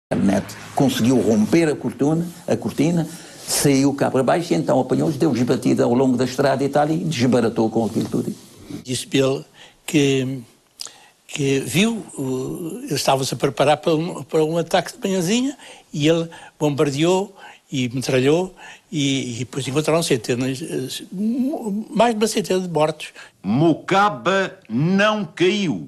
internet conseguiu romper a cortina, saiu cá para baixo e então apanhou-os, deu-lhes batida ao longo da estrada e tal e desbaratou com aquilo tudo. Disse-me ele que viu, eles estavam-se a preparar para um ataque de manhãzinha e ele bombardeou e metralhou e depois encontraram centenas, mais de uma centena de mortos. Mucaba não caiu.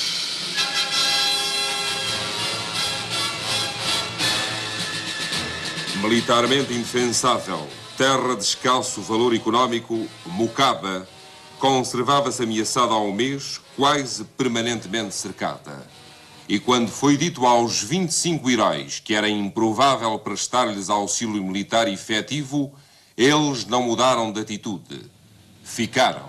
Militarmente indefensável, terra de escasso valor económico, Mucaba conservava-se ameaçada há um mês, quase permanentemente cercada. E quando foi dito aos 25 heróis que era improvável prestar-lhes auxílio militar efetivo, eles não mudaram de atitude. Ficaram.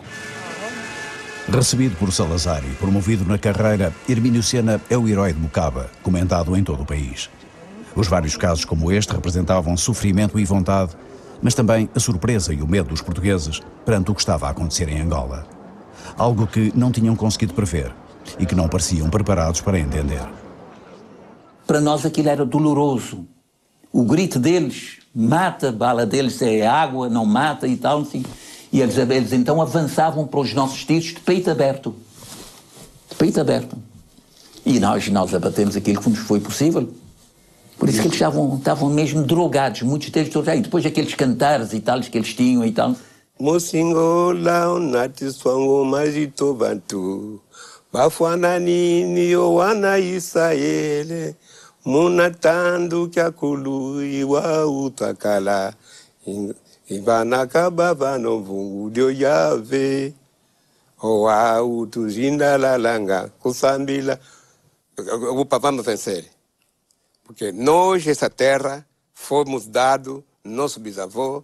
Recebido por Salazar e promovido na carreira, Hermínio Sena é o herói de Mucaba, comentado em todo o país. Os vários casos como este representavam sofrimento e vontade, mas também a surpresa e o medo dos portugueses perante o que estava a acontecer em Angola. Algo que não tinham conseguido prever e que não pareciam preparados para entender. Para nós aquilo era doloroso. O grito deles, mata, a bala deles é água, não mata e tal, assim. E eles então avançavam para os nossos tiros de peito aberto. De peito aberto. E nós abatemos aquilo que nos foi possível. Por isso que eles estavam mesmo drogados, muitos deles drogados. E depois aqueles cantares e tal que eles tinham e tal. Mosingola onati swango majito bantu bafwana nini owana Israele munatando kyakulu iwa utakala ibanaka baba no vungu dio yave owa utuzinda lalanga kusambila vamos vencer. Porque nós, essa terra, fomos dados, nosso bisavô,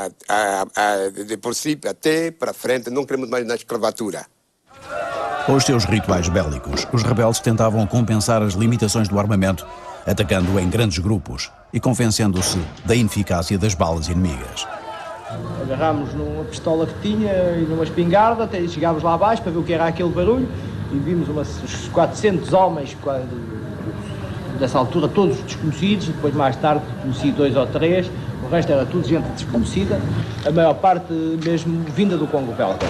de princípio até para frente, não queremos mais na escravatura. Com os seus rituais bélicos, os rebeldes tentavam compensar as limitações do armamento, atacando em grandes grupos e convencendo-se da ineficácia das balas inimigas. Agarrámos numa pistola que tinha e numa espingarda, até chegámos lá abaixo para ver o que era aquele barulho e vimos uns 400 homens, dessa altura todos desconhecidos, depois mais tarde conheci 2 ou 3, o resto era tudo gente desconhecida, a maior parte mesmo vinda do Congo belga.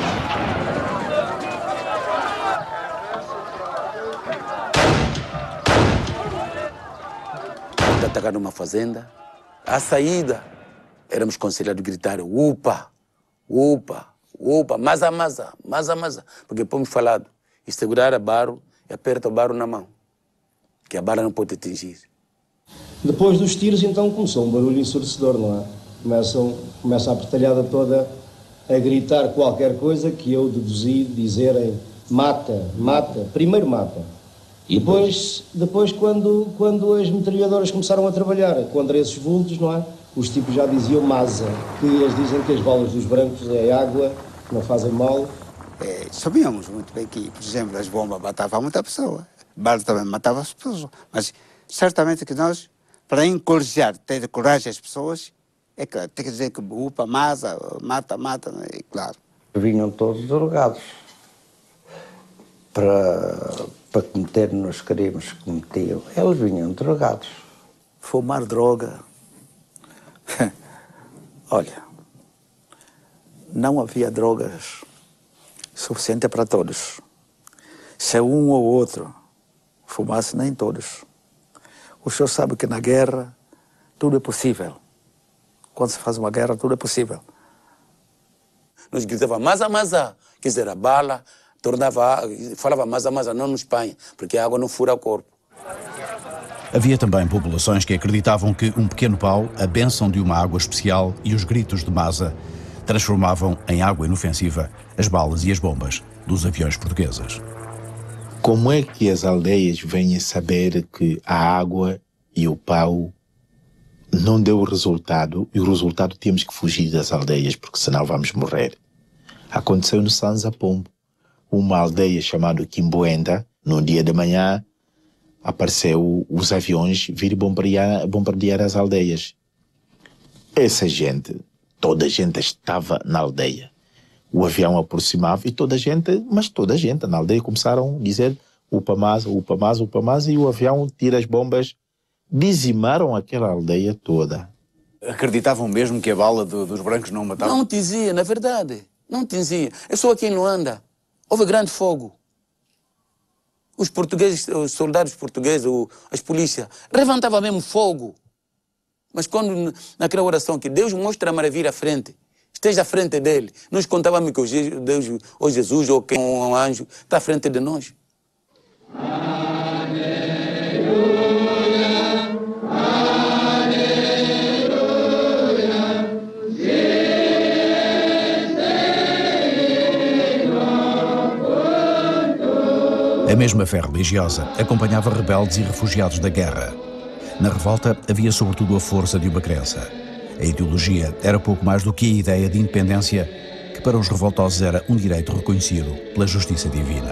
De atacar numa fazenda, à saída éramos conselhados a gritar upa, upa, upa, masa, masa, masa, masa, porque fomos falado, e segurar a barro e aperta o barro na mão, que a bala não pode atingir. Depois dos tiros, então, começou um barulho ensurdecedor, não é? Começa a batalhada toda a gritar qualquer coisa que eu deduzi dizerem mata, mata, primeiro mata. E depois quando as metralhadoras começaram a trabalhar contra esses vultos, não é? Os tipos já diziam masa, que eles dizem que as balas dos brancos é água, não fazem mal. Sabíamos muito bem que, por exemplo, as bombas matavam muita pessoa. Balas também matavam as pessoas, mas certamente que nós, para encorajar, ter coragem às pessoas, é claro, tem que dizer que upa, masa, mata, mata, é claro. Vinham todos drogados para cometer nos crimes que cometiam. Eles vinham drogados. Fumar droga. Olha, não havia drogas suficientes para todos. Se um ou outro fumasse, nem todos. O senhor sabe que na guerra tudo é possível. Quando se faz uma guerra, tudo é possível. Nós gritávamos masa, masa, quer dizer, a bala falava masa, masa, não nos Espanha, porque a água não fura o corpo. Havia também populações que acreditavam que um pequeno pau, a bênção de uma água especial e os gritos de masa transformavam em água inofensiva as balas e as bombas dos aviões portugueses. Como é que as aldeias vêm a saber que a água e o pau não deu o resultado e o resultado temos que fugir das aldeias porque senão vamos morrer? Aconteceu no Sanza Pombo, uma aldeia chamada Quimboenda, num dia de manhã apareceu os aviões vir bombardear as aldeias. Essa gente, toda a gente estava na aldeia. O avião aproximava e toda a gente na aldeia começaram a dizer upa mais, upa mais, upa mais, e o avião tira as bombas dizimaram aquela aldeia toda. Acreditavam mesmo que a bala dos brancos não matava? Não dizia, na verdade. Não dizia. Eu sou aqui em Luanda. Houve grande fogo. Os portugueses, os soldados portugueses, as polícias, levantavam mesmo fogo. Mas quando, naquela oração, que Deus mostra a maravilha à frente, esteja à frente dele, nós contávamos que Deus, ou Jesus, ou quem, um anjo, está à frente de nós. A mesma fé religiosa acompanhava rebeldes e refugiados da guerra. Na revolta havia sobretudo a força de uma crença. A ideologia era pouco mais do que a ideia de independência, que para os revoltosos era um direito reconhecido pela justiça divina.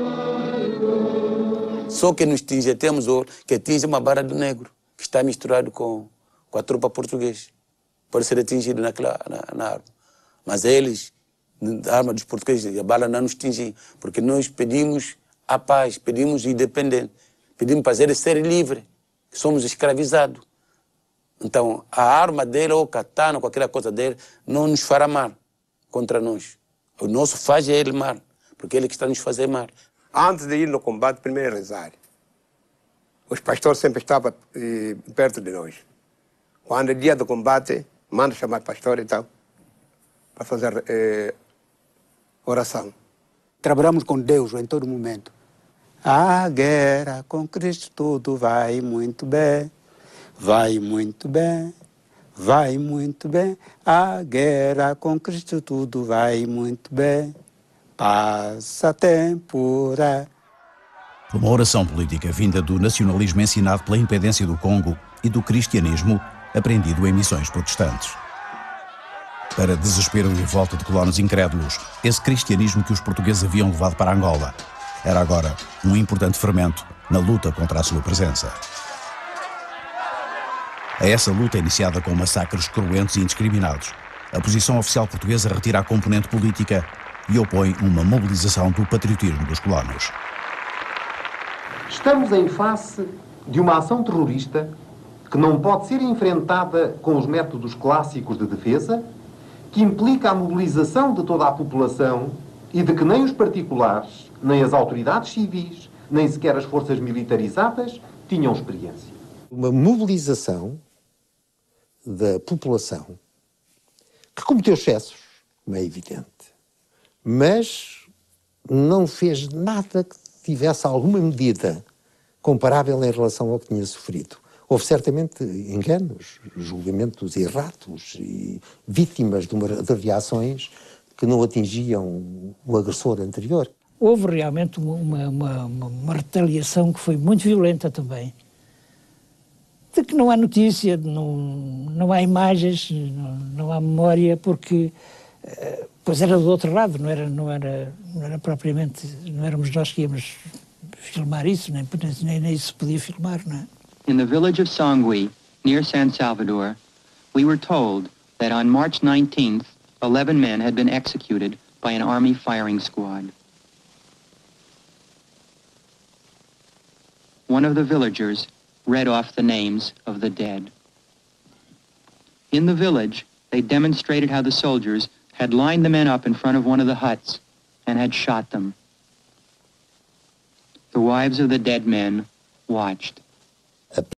Só que nos tinge, temos ouro, que tinge uma barra do negro, que está misturado com a tropa portuguesa. Pode ser atingido na arma. Mas eles, a arma dos portugueses, a bala não nos tinge, porque nós pedimos a paz, pedimos independência, pedimos para eles serem livres, que somos escravizados. Então, a arma dele, ou katana, qualquer coisa dele, não nos fará mal contra nós. O nosso faz é ele mal, porque ele que está nos fazendo mal. Antes de ir no combate, primeiro rezar. Os pastores sempre estavam perto de nós. Quando é dia do combate, manda chamar pastor e tal, para fazer oração. Trabalhamos com Deus em todo momento. A guerra com Cristo tudo vai muito bem, vai muito bem, vai muito bem. A guerra com Cristo tudo vai muito bem, passa a temporada. Uma oração política vinda do nacionalismo ensinado pela independência do Congo e do cristianismo aprendido em missões protestantes. Para desespero e revolta de colonos incrédulos, esse cristianismo que os portugueses haviam levado para Angola era agora um importante fermento na luta contra a sua presença. A essa luta, iniciada com massacres cruentos e indiscriminados, a posição oficial portuguesa retira a componente política e opõe uma mobilização do patriotismo dos colonos. Estamos em face de uma ação terrorista que não pode ser enfrentada com os métodos clássicos de defesa, que implica a mobilização de toda a população e de que nem os particulares, nem as autoridades civis, nem sequer as forças militarizadas tinham experiência. Uma mobilização da população que cometeu excessos, como é evidente, mas não fez nada que tivesse alguma medida comparável em relação ao que tinha sofrido. Houve certamente enganos, julgamentos errados e vítimas de reações que não atingiam o agressor anterior. Houve realmente uma retaliação que foi muito violenta também. De que não há notícia, não há imagens, não há memória, porque pois era do outro lado, não era propriamente, não éramos nós que íamos filmar isso, nem isso podia filmar, não é? In the village of Songwe, near San Salvador, we were told that on March 19th, 11 men had been executed by an army firing squad. One of the villagers read off the names of the dead. In the village, they demonstrated how the soldiers had lined the men up in front of one of the huts and had shot them. The wives of the dead men watched.